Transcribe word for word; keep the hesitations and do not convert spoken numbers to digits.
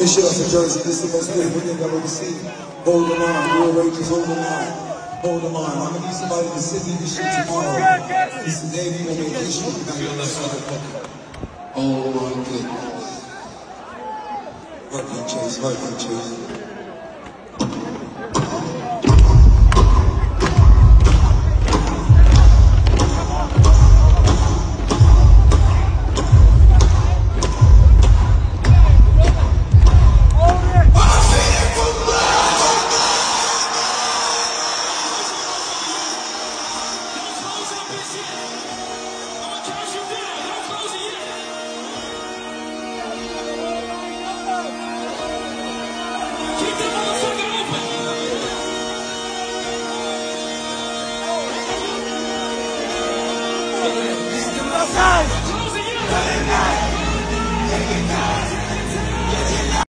This shit off of Jersey, this is the most beautiful thing I've ever seen. Hold the line, real Rangers, hold the line. Hold the line. I'm gonna need somebody to send me this shit tomorrow. This is the day we gonna make history tonight on this motherfucker. Oh my goodness. Work it, Chase, work it, Chase.